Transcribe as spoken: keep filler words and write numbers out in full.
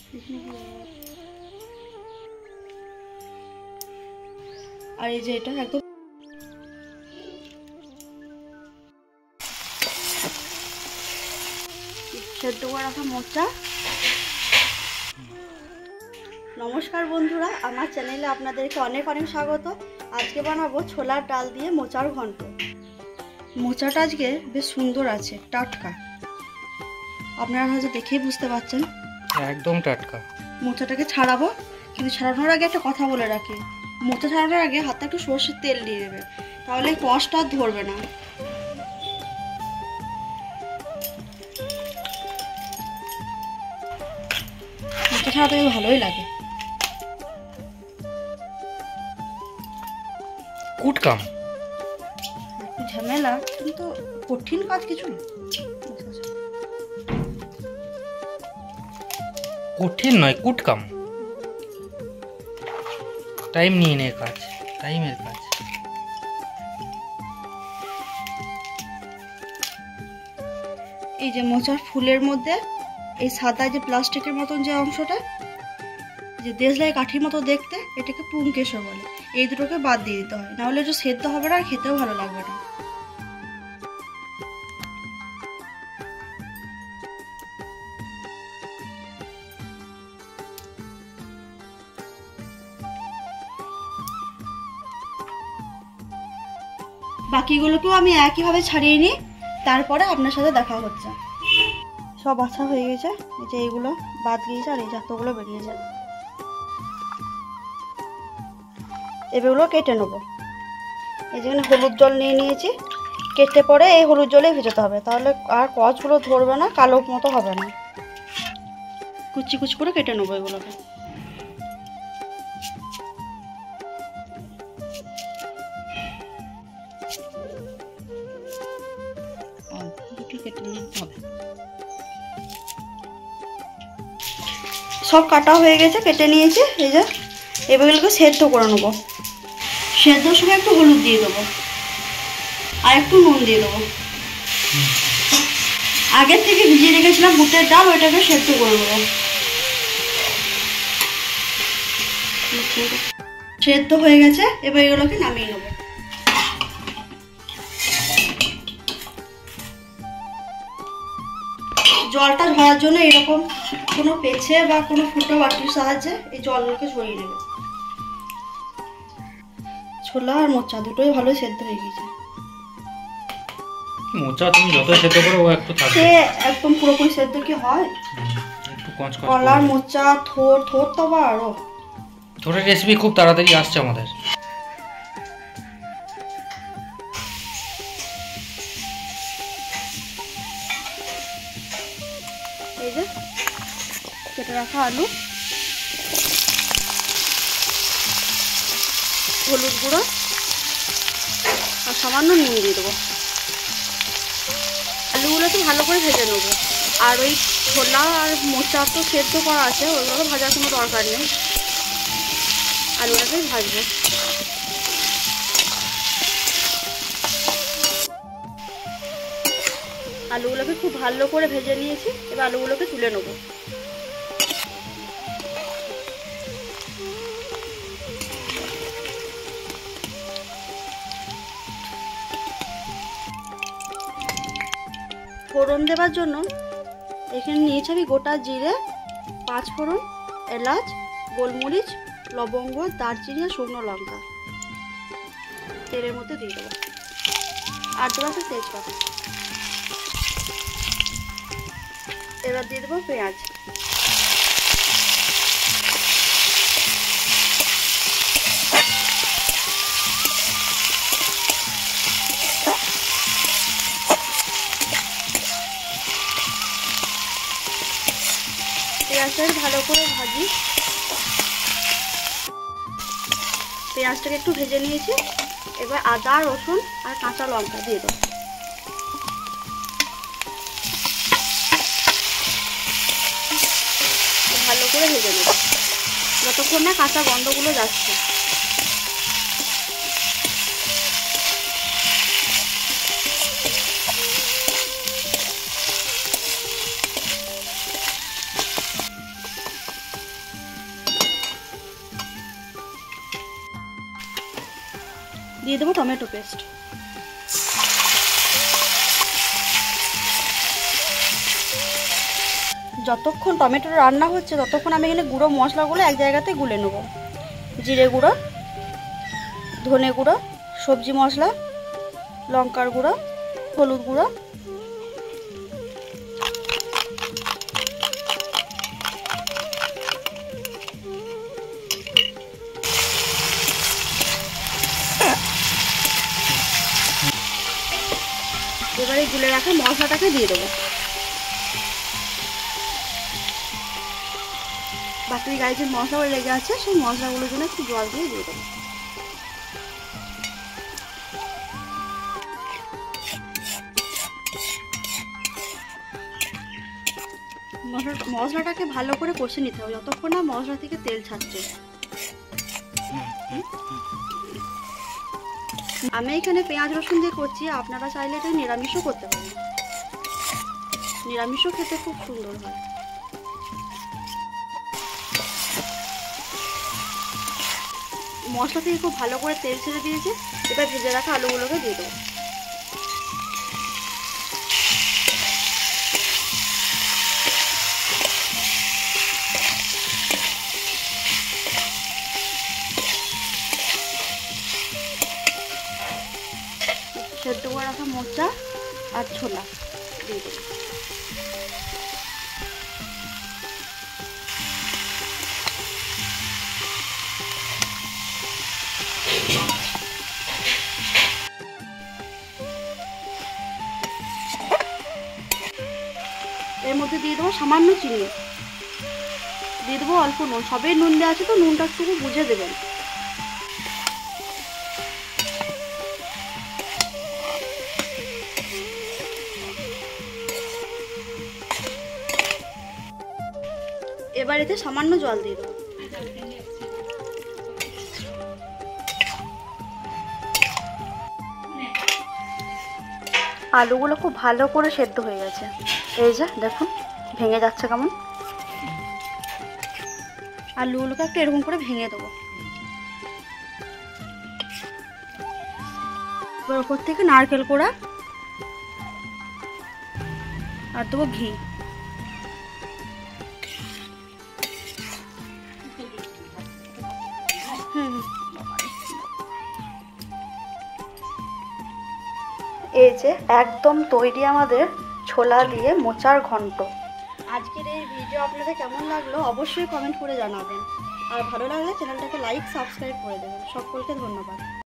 আর এই যে এটা একদম সেদ্ধ করে রাখা মোচা। নমস্কার বন্ধুরা, আমার চ্যানেলে আপনাদেরকে অনেক অনেক স্বাগত। আজকে বানাবো ছোলার ডাল দিয়ে মোচার ঘন্ট। মোচাটা আজকে বেশ সুন্দর আছে, টাটকা। আপনারা হয়তো দেখেই বুঝতে পারছেন একদম টাটকা। মোচাটাকে ছাড়াবো, কিন্তু ছাড়ানোর আগে একটা কথা বলে রাখি, মোচা ছাড়ানোর আগে হাতে একটু সর্ষের তেল দিয়ে দেবে, তাহলে কষ্ট আর ধরবে না। মোচা ছাড়াতে ভালোই লাগে। কুটকাম একটু ঝামেলা, কিন্তু কঠিন কাজ কিছু না। কঠিন নয়, কুটকাম। টাইম নিয়ে নে কাজ, টাইমের কাজ। এই যে মোচার ফুলের মধ্যে এই সাদা যে প্লাস্টিকের মতন যে অংশটা, যে দেশলাই কাঠির মতো দেখতে, এটাকে পুংকেশর বলে। এই দুটোকে বাদ দিয়ে দিতে হয়, নাহলে এটা সেদ্ধ হবে না, খেতেও ভালো লাগবে না। বাকিগুলোকেও আমি একইভাবে ছাড়িয়ে নিই, তারপরে আপনার সাথে দেখা হচ্ছে। সব বাছা হয়ে গেছে, এই যে এইগুলো বাদ গিয়েছে আর এই যতগুলো বেরিয়েছে, এগুলো কেটে নেবো। এই যেখানে হলুদ জল নিয়ে নিয়েছি, কেটে পরে এই হলুদ জলে ভেজাতে হবে, তাহলে আর কচগুলো ধরবে না, কালো মতো হবে না। কুচি কুচি করে কেটে নেবো এগুলোকে। সব কাটা হয়ে গেছে, কেটে নিয়েছি। এই যে এগুলোকে সেদ্ধ করে নেবো। সেদ্ধর সময় একটু হলুদ দিয়ে দেবো আর একটু নুন দিয়ে দেবো। আগের থেকে ভিজিয়ে রেখেছিলাম বুটের ডাল, ওইটাকে সেদ্ধ করে নেবো। সেদ্ধ হয়ে গেছে, এবার এগুলোকে নামিয়ে নেবো। জলটা ঝরার জন্য এরকম কোনো পেছে বা কোনো ফুটো বাটির সাহায্যে এই জলগুলোকে ঝরিয়ে নেবে। ছোলা আর মোচা দুটোই ভালো সেদ্ধ হয়ে গেছে। মোচা তুমি যত সেদ্ধ করো ও একটু থাকবে, সে একদম পুরোপুরি সেদ্ধ কি হয়? একটু কঞ্চ কঞ্চ। কলার মোচা থোর থোর তো আরো। থোরের রেসিপি খুব তাড়াতাড়ি আসছে আমাদের। এই যে কেটে রাখা আলু, হলুদ গুঁড়ো আর সামান্য নুন দিয়ে দেবো। আলুগুলোকে ভালো করে ভেজে নেবো। আর ওই ছোলা আর মোচা তো সেদ্ধ করা আছে, ওইগুলো ভাজার কোনো দরকার নেই, আলুটাকে ভাজবো। আলুগুলোকে খুব ভালো করে ভেজে নিয়েছি, এবার আলুগুলোকে তুলে নেবো। ফোড়ন দেওয়ার জন্য এখানে নিয়েছি আমি গোটা জিরে, পাঁচ ফোড়ন, এলাচ, গোলমরিচ, লবঙ্গ, দারচিনি আর শুকনো লঙ্কা তেলের মধ্যে দিয়ে দেবো। আর দেবো একটা তেজপাতা। এবার দিয়ে দেবো পেঁয়াজ। পেঁয়াজটাকে ভালো করে ভাজি। পেঁয়াজটাকে একটু ভেজে নিয়েছি, এবার আদা, রসুন আর কাঁচা লঙ্কা দিয়ে দেবো। ভালো করে ভেজে নেব যতক্ষণ না কাঁচা গন্ধগুলো যাচ্ছে। দিয়ে দেবো টমেটো পেস্ট। যতক্ষণ টমেটো রান্না হচ্ছে ততক্ষণ আমি এখানে গুঁড়ো মশলাগুলো এক জায়গাতে গুলে নেব। জিরে গুঁড়ো, ধনে গুঁড়ো, সবজি মশলা, লঙ্কার গুঁড়ো, হলুদ গুঁড়ো, এবারে গুলে রাখা মশলাটাকে দিয়ে দেবো। বাকি গায়ে যে মশলাগুলো লেগে আছে সেই মশলাগুলোর জন্য একটু জল দিয়ে দিয়ে দেবো। মশলা মশলাটাকে ভালো করে কষে নিতে হবে যতক্ষণ না মশলা থেকে তেল ছাড়ছে। আমি এখানে পেঁয়াজ রসুন দিয়ে করছি, আপনারা চাইলে এটা নিরামিষও করতে পারেন, নিরামিষও খেতে খুব সুন্দর হয়। মশলা থেকে খুব ভালো করে তেল ছেড়ে দিয়েছে, এবার ভেজে রাখা আলুগুলোকে দিয়ে দেবো। সেদ্ধ করে রাখা মোচা আর ছোলা দিয়ে দেবো। এর মধ্যে দিয়ে দেবো সামান্য চিনি, দিয়ে দেবো অল্প নুন, সবের নুন দেওয়া আছে তো নুনটা একটু বুঝে দেবেন। এবার এতে সামান্য জল দিয়ে দেবো। আলুগুলো খুব ভালো করে সেদ্ধ হয়ে গেছে, এই যে দেখুন ভেঙে যাচ্ছে কেমন। আলুগুলোকে একটু এরকম করে ভেঙে দেবো। এবার ওপর থেকে নারকেল কোড়া আর দেবো ঘি। হুম এই যে একদম তৈরি আমাদের ছোলা দিয়ে মোচার ঘন্ট। আজকের এই ভিডিও আপনাদের কেমন লাগলো অবশ্যই কমেন্ট করে জানাবেন, আর ভালো লাগলে চ্যানেলটাকে লাইক সাবস্ক্রাইব করে দেবেন। সকলকে ধন্যবাদ।